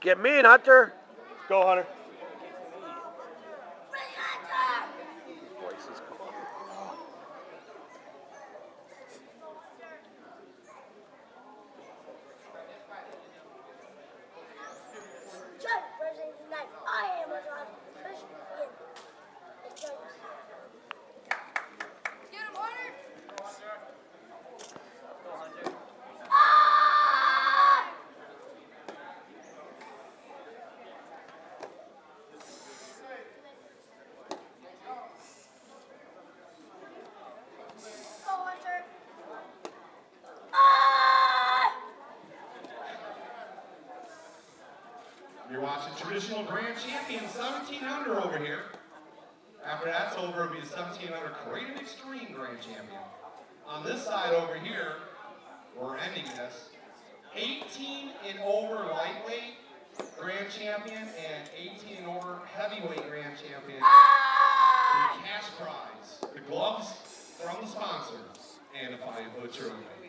Get mean, Hunter. Go, Hunter. Voice is calling. I am a Christian. Get him, Hunter! You're watching traditional grand champion 1700 over here. After that's over, it'll be the 1700 Creative Extreme grand champion. On this side over here, we're ending this. 18 and over lightweight grand champion and 18 and over heavyweight grand champion. The cash prize, the gloves from the sponsors, and a 5-foot trophy.